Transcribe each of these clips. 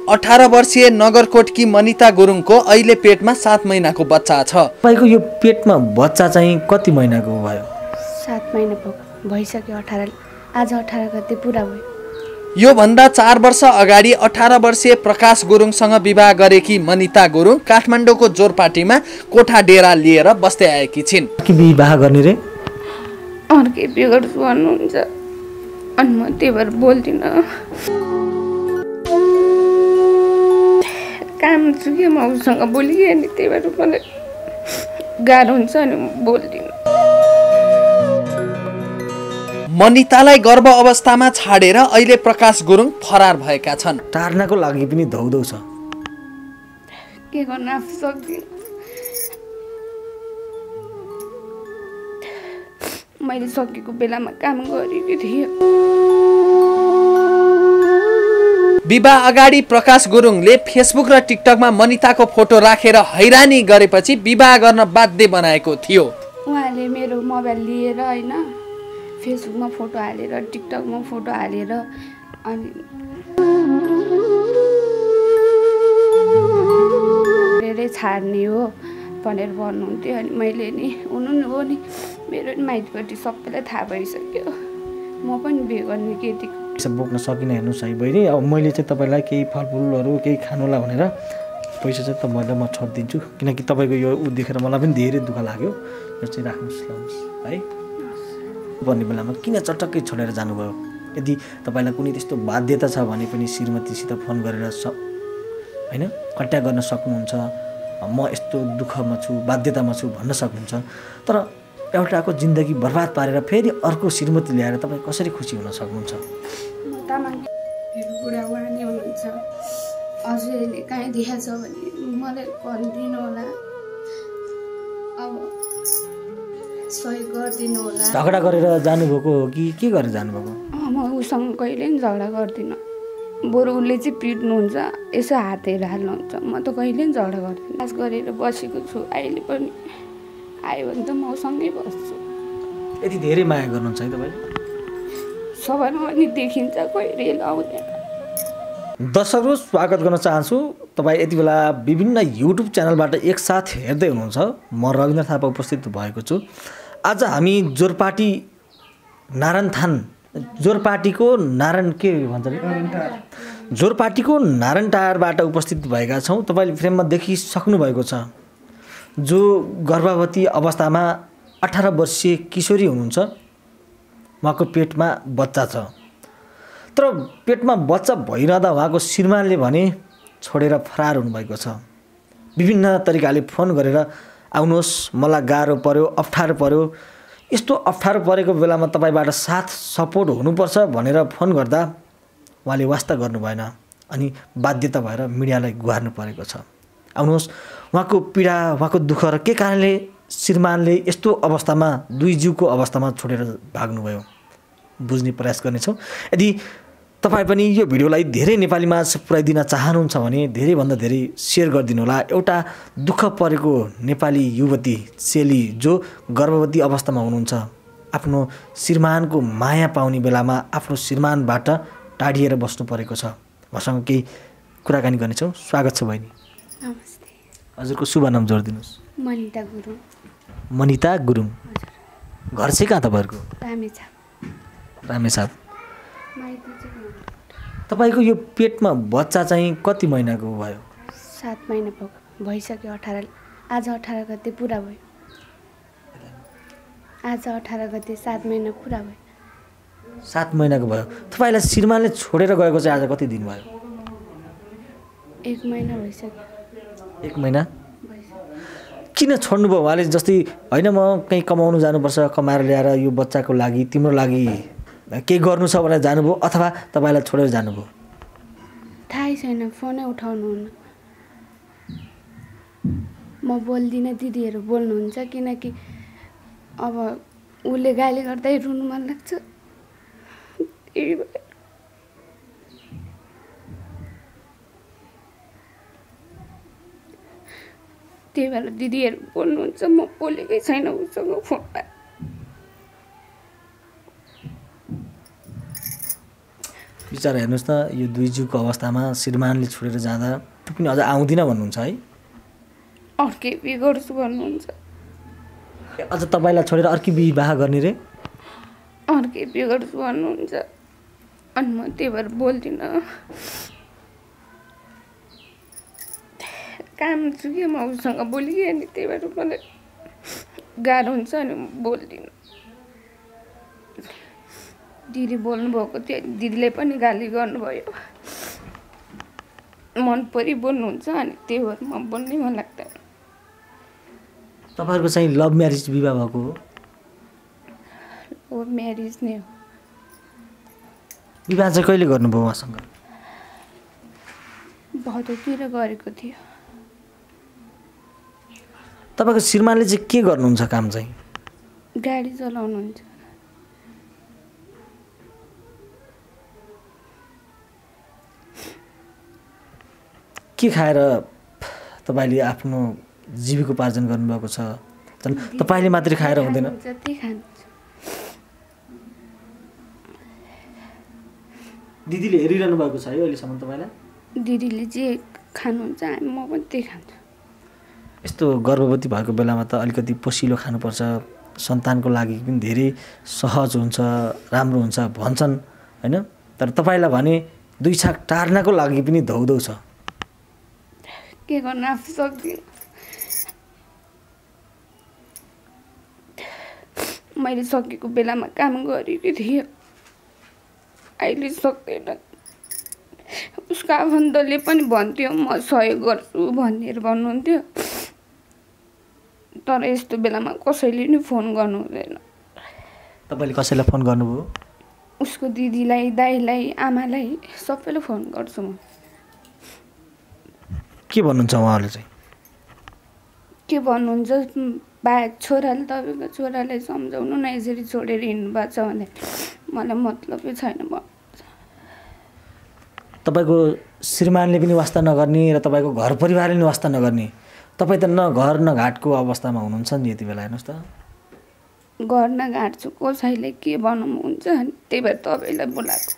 18 वर्षीय नगरकोटकी मनिता गुरुङको अहिले पेटमा 7 महिनाको बच्चा छ। तपाईको यो पेटमा बच्चा चाहिँ कति महिनाको भयो? 7 महिना भइसक्यो। 18 आज 18 गते पुरा भयो। यो भन्दा 4 वर्ष अगाडि 18 वर्षीय प्रकाश गुरुङसँग विवाह गरेकी मनिता गुरुङ काठमाडौँको जोरपाटीमा कोठा डेरा लिएर बस्दै आएकी छिन्। के विवाह गर्ने रे? अर्कै बिगर्छु भन्नुहुन्छ अनि म त्यही भएर बोल्दिनँ। काम छु कि म उसँग बोलिएँ नि, त्यही भएर मलाई गाह्रो हुन्छ अनि बोल्दिनँ। मनितालाई गर्भ अवस्थामा छाडेर अहिले प्रकाश गुरुङ फरार भएका छन्। टार्नको लागि पनि धौधौ छ। के गर्न आफू सक्दिनँ। मैले सकेको बेलामा काम गरेको थिएँ। विवाह अगाडि प्रकाश गुरुङले फेसबुक र टिकटकमा मनिताको फोटो राखेर हैरानी गरेपछि विवाह गर्न बाध्य बनाएको थियो। उहाँले मेरो मोबाइल लिएर होइन फेसबुकमा फोटो हालेर टिकटकमा फोटो हालेर अनि छाड्ने हो भनेर भन्नुहुन्थ्यो। अनि मैले नि हुनु हो नि मेरो नि माइतपट्टि सबैलाई थाहा भइसक्यो। म पनि बिहे गर्ने केटीको बोक्न सकिनँ। हेर्नुहोस् है बहिनी, अब मैले चाहिँ तपाईँलाई केही फलफुलहरू केही खानुलाई भनेर पैसा चाहिँ तपाईँलाई म छोडिदिन्छु, किनकि तपाईँको यो देखेर मलाई पनि धेरै दुःख लाग्यो। यो चाहिँ राख्नुहोस् लाउनुहोस् है भन्ने बेलामा किन चटक्कै छोडेर जानुभयो? यदि तपाईँलाई कुनै त्यस्तो बाध्यता छ भने पनि श्रीमतीसित फोन गरेर होइन कन्ट्याक्ट गर्न सक्नुहुन्छ। म यस्तो दुःखमा छु, बाध्यतामा छु भन्न सक्नुहुन्छ। तर एउटाको जिन्दगी बर्बाद पारेर फेरि अर्को श्रीमती ल्याएर तपाईँ कसरी खुसी हुन सक्नुहुन्छ? बुढा उहाँ नै हुनुहुन्छ। हजुरले कहीँ देखाएको छ भने मलाई भनिदिनु होला, अब सहयोग गरिदिनु होला। झगडा गरेर जानुभएको हो कि के गरेर जानुभएको? म उसँग कहिले पनि झगडा गर्दिनँ। बरु उसले चाहिँ पिट्नुहुन्छ, यसो हातहरू हाल्नुहुन्छ। म त कहिले पनि झगडा गर्दिनँ। क्लास गरेर बसेको छु। अहिले पनि आयो भने त म सँगै बस्छु। यति धेरै माया गर्नुहुन्छ है तपाईँ? सबैमा पनि देखिन्छ, कोही रेल आउँदैन। दर्शकहरू स्वागत गर्न चाहन्छु। तपाईँ यति बेला विभिन्न युट्युब च्यानलबाट एकसाथ हेर्दै हुनुहुन्छ। म रविन्द्र थापा उपस्थित भएको छु। आज हामी जोरपाटी नारायणथान जोरपाटीको जोरपाटीको नारायण टारबाट उपस्थित भएका छौँ। तपाईँले फ्रेममा देखिसक्नु भएको छ जो गर्भवती अवस्थामा 18 वर्षीय किशोरी हुनुहुन्छ। उहाँको पेटमा बच्चा छ। तर पेटमा बच्चा भइरहँदा उहाँको श्रीमानले भने छोडेर फरार हुनुभएको छ। विभिन्न तरिकाले फोन गरेर आउनुहोस्, मलाई गाह्रो पर्यो, अप्ठ्यारो पर्यो, यस्तो अप्ठ्यारो परेको बेलामा तपाईँबाट साथ सपोर्ट हुनुपर्छ भनेर फोन गर्दा उहाँले वास्ता गर्नु भएन अनि बाध्यता भएर मिडियालाई गुहार्नु परेको छ। आउनुहोस्, उहाँको पीडा, उहाँको दुःख र के कारणले श्रीमानले यस्तो अवस्थामा दुई जीवको अवस्थामा छोडेर भाग्नुभयो बुझ्ने प्रयास गर्नेछौँ। यदि तपाईँ पनि यो भिडियोलाई धेरै नेपालीमा पुर्याइदिन चाहनुहुन्छ भने धेरैभन्दा धेरै सेयर गरिदिनु होला। एउटा दुःख परेको नेपाली युवती सेली जो गर्भवती अवस्थामा हुनुहुन्छ, आफ्नो श्रीमानको माया पाउने बेलामा आफ्नो श्रीमानबाट टाढिएर बस्नु परेको छ। उहाँसँग केही कुराकानी गर्नेछौँ। स्वागत छ बहिनी। नमस्ते। हजुरको शुभ नाम जोडिदिनुहोस्। मनिता गुरुङ। मनिता गुरुङ। घर चाहिँ कहाँ तपाईँहरूको? रामेछाप। रामेछाप। तपाईँको यो पेटमा बच्चा चाहिँ कति महिनाको भयो? 7 महिना भइसक्यो। 18 आज 18 गते पुरा भयो। आज 18 गते 7 महिना पुरा भयो। 7 महिनाको भयो। तपाईँलाई श्रीमानले छोडेर गएको चाहिँ आज कति दिन भयो? 1 महिना भइसक्यो। 1 महिना? किन छोड्नुभयो उहाँले? जस्तै होइन म कहीँ कमाउनु जानुपर्छ, कमाएर ल्याएर यो बच्चाको लागि तिम्रो लागि केही गर्नु छ भनेर जानुभयो अथवा तपाईँलाई छोडेर जानुभयो? थाहै छैन, फोनै उठाउनुहुन्न। म बोल्दिनँ, दिदीहरू बोल्नुहुन्छ, किनकि अब उसले गाली गर्दै रुनु मन लाग्छ। त्यही भएर दिदीहरू बोल्नुहुन्छ, म बोलेकै छैन उसँग फोनमा। विचार हेर्नुहोस् त यो दुई जीवको अवस्थामा श्रीमानले छोडेर जाँदा त्यो पनि अझ आउँदिन भन्नुहुन्छ है अर्कै बिहे गर्छु भन्नुहुन्छ अझ तपाईँलाई छोडेर अर्कै विवाह गर्ने रे अर्कै बिहे गर्छु भन्नुहुन्छ अनि म त्यही भएर बोल्दिनँ काम छु कि म उसँग बोलिगएँ नि त्यही भएर मलाई गाह्रो हुन्छ अनि बोल्दिनँ दिदी बोल्नुभएको थियो दिदीले पनि गाली गर्नुभयो मन परि बोल्नुहुन्छ अनि त्यही भएर म बोल्नै मन लाग्दैन तपाईँहरूको चाहिँ लभ म्यारेज विवाह भएको हो हो म्यारेज नै हो विवाह चाहिँ कहिले गर्नुभयो उहाँसँग भदौतिर गरेको थियो तपाईँको श्रीमानले चाहिँ के गर्नुहुन्छ काम चाहिँ गाडी चलाउनुहुन्छ के खाएर तपाईँले आफ्नो जीविकोपार्जन गर्नुभएको छ तपाईँले मात्रै खाएर हुँदैन जति खान्छ दिदीले हेरिरहनु भएको छ है अहिलेसम्म तपाईँलाई दिदीले जे खानुहुन्छ म पनि त्यही खान्छु यस्तो गर्भवती भएको बेलामा त अलिकति पोसिलो खानुपर्छ सन्तानको लागि पनि धेरै सहज हुन्छ राम्रो हुन्छ भन्छन् होइन तर तपाईँलाई भने दुई छाक टार्नको लागि पनि धौधौ छ के गर्न आफू सक्दिनँ मैले सकेको बेलामा काम गरेको थिएँ अहिले सक्दैन उसको आफन्तले पनि भन्थ्यो म सहयोग गर्छु भनेर भन्नुहुन्थ्यो तर यस्तो बेलामा कसैले नि फोन गर्नु हुँदैन तपाईँले कसैलाई फोन गर्नुभयो उसको दिदीलाई दाइलाई आमालाई सबैलाई फोन गर्छु म के भन्नुहुन्छ उहाँले चाहिँ के भन्नुहुन्छ छोराले तपाईँको छोरालाई सम्झाउनु न यसरी छोडेर हिँड्नु भएको छ भने मलाई मतलबै छैन तपाईँको श्रीमानले पनि वास्ता नगर्ने र तपाईँको घर परिवारले पनि वास्ता नगर्ने तपाईँ त न घर न घाटको अवस्थामा हुनुहुन्छ नि यति बेला हेर्नुहोस् त घर न घाट छु कसैले के बनाउनु हुन्छ त्यही भएर तपाईँलाई बोलाएको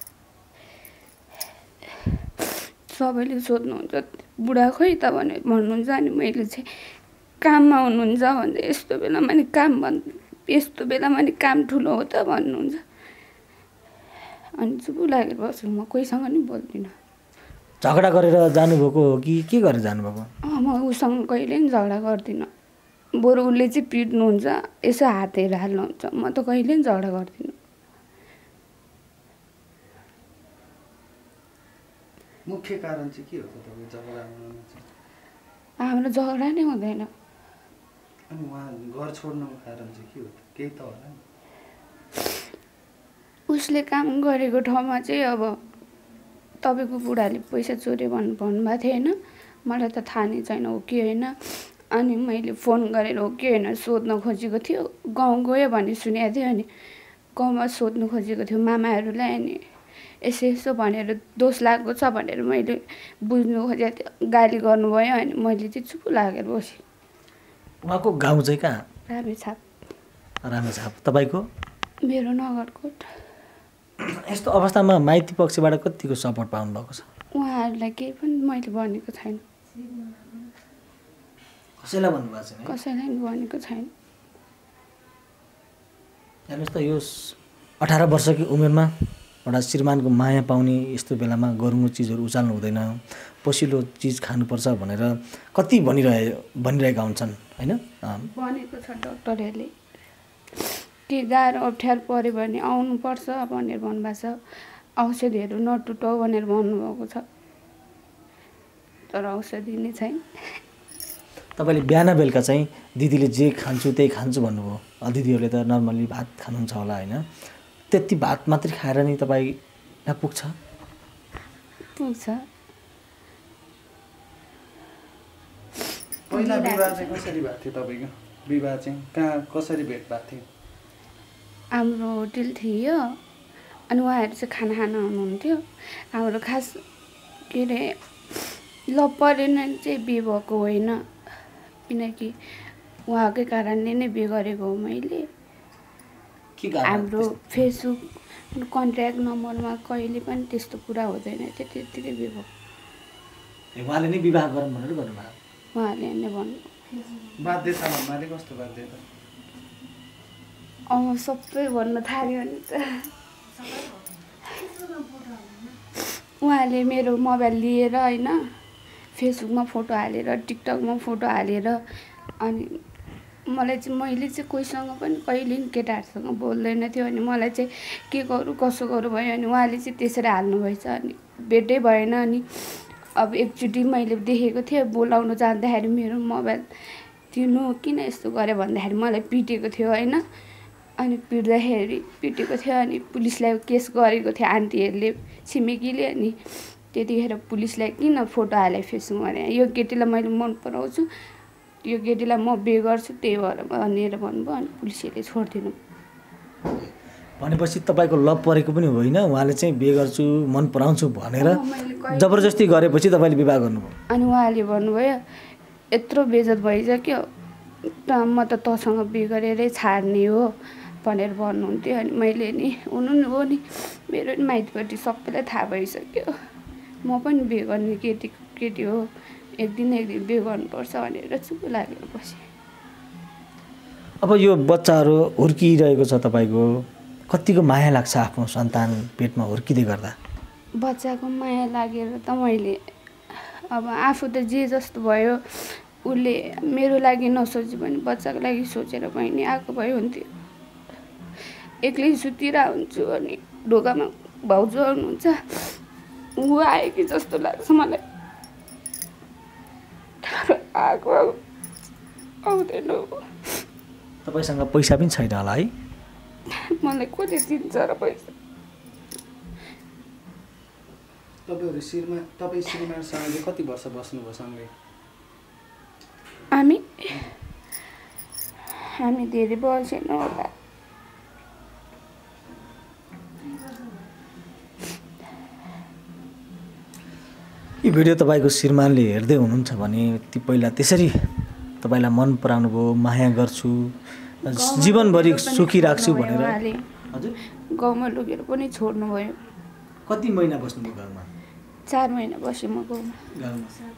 सबैले सोध्नुहुन्छ बुढा खोइ त भने भन्नुहुन्छ अनि मैले चाहिँ काममा हुनुहुन्छ भन्दा यस्तो बेलामा नि काम यस्तो बेलामा नि काम ठुलो हो त भन्नुहुन्छ अनि चुप लागेर बस्छु म कोहीसँग नि बोल्दिनँ झगडा गरेर जानुभएको हो कि के गरेर जानुभएको म उसँग कहिले पनि झगडा गर्दिनँ बरु उसले चाहिँ पिट्नुहुन्छ यसो हात हेरेर हाल्नुहुन्छ म त कहिले पनि झगडा गर्दिनँ मुख्य कारण चाहिँ के हो त तपाईँ झगडा गर्नु चाहिँ हाम्रो झगडा नै हुँदैन अनि उहाँ घर छोड्नुको कारण चाहिँ के हो त केही त होला नि उसले काम गरेको ठाउँमा चाहिँ अब तपाईँको बुढाले पैसा चोर्यो भन्नुभएको थियो होइन मलाई त थाहा नै छैन हो कि होइन अनि मैले फोन गरेर हो कि होइन सोध्न खोजेको थियो गाउँ गयो भने सुनेको थियो अनि गाउँमा सोध्नु खोजेको थियो मामाहरूलाई अनि यसो यसो भनेर दोष लागेको छ भनेर मैले बुझ्नु खोजेको थियो गाली गर्नुभयो अनि मैले चाहिँ चुप लागेर बसेँ उहाँको गाउँ चाहिँ कहाँ रामेछाप रामेछाप तपाईँको मेरो नगरकोट यस्तो अवस्थामा माइती पक्षबाट कतिको सपोर्ट पाउनु भएको छ उहाँहरूलाई केही पनि मैले भनेको छैन कसैलाई भन्नुभएको छैन कसैलाई पनि भनेको छैन हेर्नुहोस् त यो 18 वर्षकी उमेरमा एउटा श्रीमानको माया पाउने यस्तो बेलामा गरुङ्गो चिजहरू उचाल्नु हुँदैन पसिलो चिज खानुपर्छ भनेर कति भनिरहेका हुन्छन् होइन भनेको छ डक्टरहरूले के गाह्रो अप्ठ्यारो पऱ्यो भने आउनुपर्छ भनेर भन्नुभएको छ औषधिहरू नटुटाउ भनेर भन्नुभएको छ तर औषधि नै छैन तपाईँले बिहान बेलुका चाहिँ दिदीले जे खान्छु त्यही खान्छु भन्नुभयो दिदीहरूले त नर्मली भात खानुहुन्छ होला होइन त्यति भात मात्रै खाएर नि तपाईँलाई पुग्छ पहिला विवाह चाहिँ कसरी भएको थियो तपाईँको विवाह चाहिँ कहाँ कसरी भेट भएको थियो हाम्रो होटल थियो अनि उहाँहरू चाहिँ खाना खान आउनुहुन्थ्यो हाम्रो खास के अरे लभ परेन चाहिँ बिहे भएको होइन किनकि उहाँकै कारणले नै बिहे गरेको हो मैले हाम्रो कन्ट्र्याक्ट नम्बरमा कहिले पनि त्यस्तो कुरा हुँदैन थियो, त्यतिकै बिहे भयो। उहाँले नै विवाह गरौँ भनेर गर्नुभयो? उहाँले नै भन्नु। बाध्यता भन्नाले कस्तो बाध्यता? सबै भन्न थाल्यो भने त उहाँले मेरो मोबाइल लिएर होइन फेसबुकमा फोटो हालेर टिकटकमा फोटो हालेर अनि मैले चाहिँ कोहीसँग पनि कहिले पनि केटाहरूसँग बोल्दैन थियो अनि मलाई चाहिँ के गरौँ कसो गरौँ भयो अनि उहाँले चाहिँ त्यसरी हाल्नुभएछ अनि भेटै भएन। अनि अब एकचोटि मैले देखेको थिएँ बोलाउनु जाँदाखेरि मेरो मोबाइल तिर्नु किन यस्तो गऱ्यो भन्दाखेरि मलाई पिटेको थियो होइन। अनि पिटेको थियो अनि पुलिसलाई केस गरेको थियो आन्टीहरूले छिमेकीले। अनि त्यतिखेर पुलिसलाई किन फोटो हाले फेसबुकमा भने यो केटीलाई मैले मन पराउँछु यो केटीलाई म बिहे गर्छु त्यही भएर भनेर भन्नुभयो अनि पुलिसले छोडिदिनु। भनेपछि तपाईँको लभ परेको पनि होइन, उहाँले चाहिँ बिहे गर्छु मन पराउँछु भनेर जबरजस्ती गरेपछि तपाईँले विवाह गर्नुभयो? अनि उहाँले भन्नुभयो यत्रो बेइज्जत भइसक्यो म त तँसँग बिहे गरेरै छाड्ने हो भनेर भन्नुहुन्थ्यो। अनि मैले नि हुनु हो नि मेरो नि माइतपट्टि सबैलाई थाहा भइसक्यो म पनि बिहे गर्ने केटी हो, एक दिन बिहे गर्नुपर्छ भनेर चुप लागेर बसेँ। अब यो बच्चाहरू हुर्किरहेको छ तपाईँको, कतिको माया लाग्छ आफ्नो सन्तान पेटमा हुर्किँदै गर्दा? बच्चाको माया लागेर त मैले अब आफू त जे जस्तो भयो उसले मेरो लागि नसोचे पनि बच्चाको लागि सोचेर बहिनी आएको भए हुन्थ्यो। एक्लै सुतिरहेको हुन्छु अनि ढोकामा भाउजू आउनुहुन्छ ऊ आयो कि जस्तो लाग्छ मलाई, आएको आउँदैन। तपाईँसँग पैसा पनि छैन होला है? मलाई कसले दिन्छ र पैसा? तपाईँ श्रीमानसँग कति वर्ष बस्नुभयो सँगै? हामी धेरै बसेन होला। यो भिडियो तपाईँको श्रीमानले हेर्दै हुनुहुन्छ भने ती पहिला त्यसरी तपाईँलाई मन पराउनु भयो, माया गर्छु जीवनभरि सुखी राख्छु भनेर हजुर गाउँमा लगेर पनि छोड्नुभयो। कति महिना बस्नुभयो गाउँमा? 4 महिना बसेँ म गाउँमा।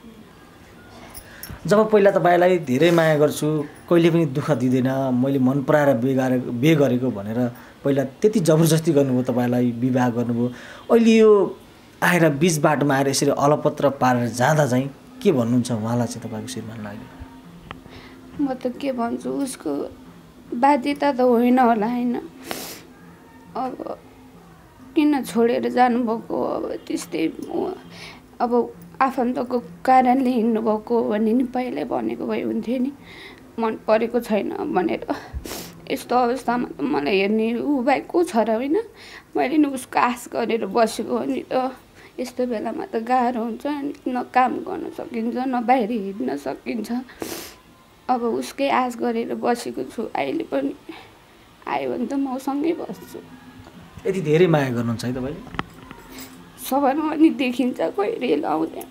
जब पहिला तपाईँलाई धेरै माया गर्छु कहिले पनि दुःख दिँदैन मैले मन पराएर बिहे गरेको भनेर पहिला त्यति जबरजस्ती गर्नुभयो, तपाईँलाई विवाह गर्नुभयो। अहिले यो आएर बिच बाटोमा आएर यसरी अलपत्र पारेर जाँदा चाहिँ के भन्नुहुन्छ उहाँलाई चाहिँ तपाईँको श्रीमानलाई? म त के भन्छु उसको बाध्यता त होइन होला होइन, अब किन छोडेर जानुभएको अब त्यस्तै अब आफन्तको कारणले हिँड्नुभएको भने नि पहिल्यै भनेको भए हुन्थ्यो नि मन परेको छैन भनेर। यस्तो अवस्थामा त मलाई हेर्ने ऊ भाइ को छ र होइन, मैले नि उसको आश गरेर बसेको हो नि त। यस्तो बेलामा त गाह्रो हुन्छ न काम गर्न सकिन्छ न बाहिर हिँड्न सकिन्छ। अब उसकै आश गरेर बसेको छु, अहिले पनि आयो भने त म सँगै बस्छु। यति धेरै माया गर्नुहुन्छ है तपाईँले? सबैमा पनि देखिन्छ कोही रेल आउँदैन।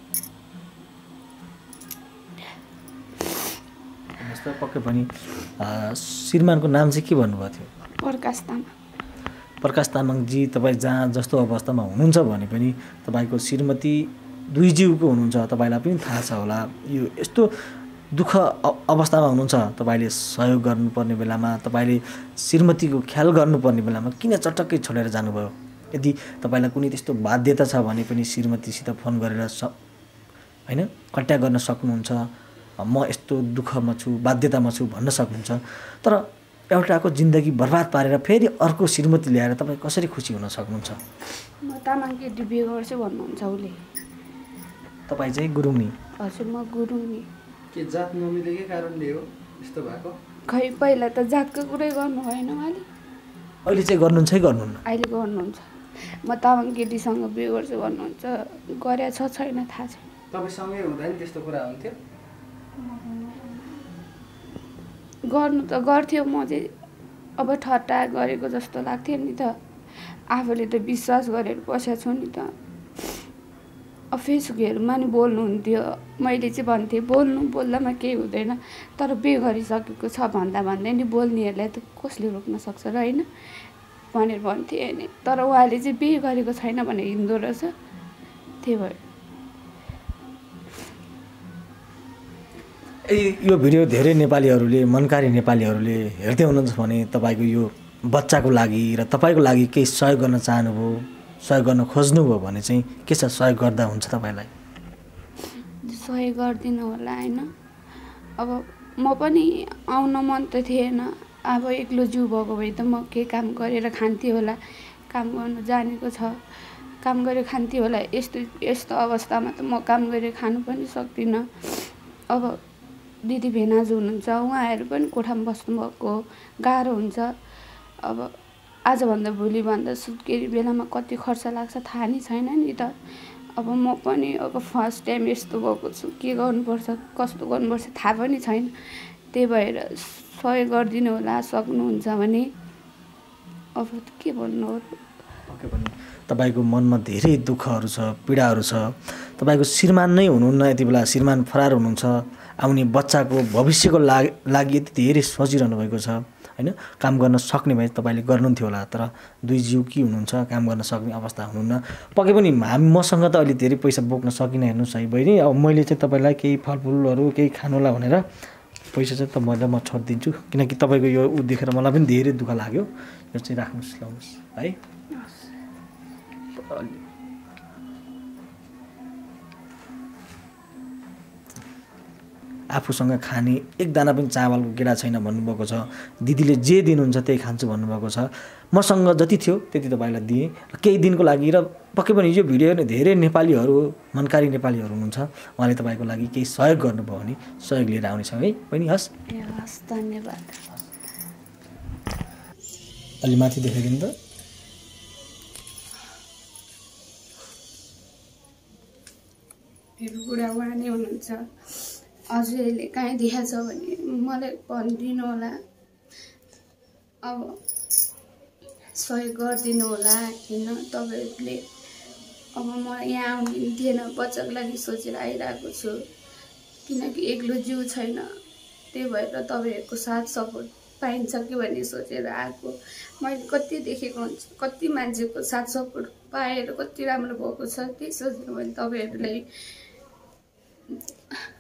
पक्कै पनि श्रीमानको नाम चाहिँ के भन्नुभएको थियो? प्रकाश तामाङ। प्रकाश तामाङजी तपाईँ जहाँ जस्तो अवस्थामा हुनुहुन्छ भने पनि तपाईँको श्रीमती दुई जीवको हुनुहुन्छ, तपाईँलाई पनि थाहा छ होला। यो यस्तो दुःख अवस्थामा हुनुहुन्छ, तपाईँले सहयोग गर्नुपर्ने बेलामा तपाईँले श्रीमतीको ख्याल गर्नुपर्ने बेलामा किन चटक्कै छोडेर जानुभयो? यदि तपाईँलाई कुनै त्यस्तो बाध्यता छ भने पनि श्रीमतीसित फोन गरेर होइन कन्ट्याक्ट गर्न सक्नुहुन्छ, म यस्तो दुःखमा छु बाध्यतामा छु भन्न सक्नुहुन्छ। तर एउटाको जिन्दगी बर्बाद पारेर फेरि अर्को श्रीमती ल्याएर तपाईँ कसरी खुसी हुन सक्नुहुन्छ? म तामाङ केटी बिहे गर्छु भन्नुहुन्छ उसले। तपाईँ चाहिँ गुरुङ नि? हजुर म गुरुङ नि। के जात नमिलेकै कारणले हो यस्तो भएको? खै पहिला त जातको कुरै गर्नु भएन उहाँले, अहिले चाहिँ गर्नुहुन्छ है गर्नुहुन्न? अहिले गर्नुहुन्छ। म तामाङ केटीसँग बिहे गर्छु भन्नुहुन्छ, गरे छ छैन थाहा छैन। तपाईँसँगै हुँदा नि त्यस्तो कुरा हुन्थ्यो? गर्नु त गर्थ्यो, म चाहिँ अब ठट्टा गरेको जस्तो लाग्थ्यो नि त। आफूले त विश्वास गरेर बसेको छु नि त। अब फेसबुकहरूमा नि बोल्नुहुन्थ्यो, मैले चाहिँ भन्थेँ बोल्दामा केही हुँदैन, तर बिहे गरिसकेको छ भन्दा भन्दै नि बोल्नेहरूलाई त कसले रोक्न सक्छ र होइन। भनेर भन्थे होइन, तर उहाँले चाहिँ बिहे गरेको छैन भनेर हिँड्दो रहेछ। त्यही भएर यो भिडियो धेरै नेपालीहरूले, मनकारी नेपालीहरूले हेर्दै हुनुहुन्छ भने तपाईँको यो बच्चाको लागि र तपाईँको लागि केही सहयोग गर्न चाहनुभयो, सहयोग गर्न खोज्नुभयो भने चाहिँ के छ, सहयोग गर्दा हुन्छ तपाईँलाई? सहयोग गरिदिनु होला होइन। अब म पनि आउन मन त थिएन, अब एक्लो जिउ भएको भए त म केही काम गरेर खान्थेँ होला, काम गर्नु जानेको छ, काम गरेर खान्थेँ होला। यस्तो अवस्थामा त म काम गरेर खानु पनि सक्दिनँ। अब दिदी भेनाजु हुनुहुन्छ, उहाँहरू पनि कोठामा बस्नुभएको, गाह्रो हुन्छ। अब आजभन्दा भोलिभन्दा सुत्केरी बेलामा कति खर्च लाग्छ थाहा नै छैन नि त। अब म पनि अब फर्स्ट टाइम यस्तो भएको छु, के गर्नुपर्छ कस्तो गर्नुपर्छ थाहा पनि छैन। त्यही भएर सहयोग गरिदिनु होला सक्नुहुन्छ भने। अब के भन्नु हो, तपाईँको मनमा धेरै दुःखहरू छ, पीडाहरू छ। तपाईँको श्रीमान नै हुनुहुन्न यति बेला, श्रीमान फरार हुनुहुन्छ। आउने बच्चाको भविष्यको लागि यति धेरै सोचिरहनु भएको छ होइन। काम गर्न सक्ने भए तपाईँले गर्नुहुन्थ्यो होला, तर दुई जिउकी हुनुहुन्छ, काम गर्न सक्ने अवस्था हुनुहुन्न। पक्कै पनि मसँग त अहिले धेरै पैसा बोक्न सकिनँ, हेर्नुहोस् है बहिनी। अब मैले चाहिँ तपाईँलाई केही फलफुलहरू केही खानुलाई भनेर पैसा चाहिँ तपाईँलाई म छोडिदिन्छु, किनकि तपाईँको यो देखेर मलाई पनि धेरै दुःख लाग्यो। यो चाहिँ राख्नुहोस्, लाउनुहोस् है। आफूसँग खाने एक दाना पनि चामलको गेडा छैन भन्नुभएको छ। दिदीले जे दिनुहुन्छ त्यही खान्छु भन्नुभएको छ। मसँग जति थियो त्यति तपाईँलाई दिएँ केही दिनको लागि। र पक्कै पनि यो भिडियो हेर्ने धेरै नेपालीहरू, मनकारी नेपालीहरू हुनुहुन्छ, उहाँले तपाईँको लागि केही सहयोग गर्नुभयो भने सहयोग लिएर आउनेछौँ है बहिनी। हस् हस्, धन्यवाद। अलि माथि देखाइदिनु त। मेरो बुढा उहाँ नै हुनुहुन्छ। हजुरहरूले कहीँ देखाएको छ भने मलाई भनिदिनु होला। अब सहयोग गरिदिनु होला होइन तपाईँहरूले। अब म यहाँ आउने थिएन, बच्चाको लागि सोचेर आइरहेको छु, किनकि एक्लो जिउ छैन। त्यही भएर तपाईँहरूको साथ सपोर्ट पाइन्छ कि भन्ने सोचेर आएको। मैले कति देखेको हुन्छ, कति मान्छेको साथ सपोर्ट पाएर कति राम्रो भएको छ, त्यही सोच्नु भने तपाईँहरूलाई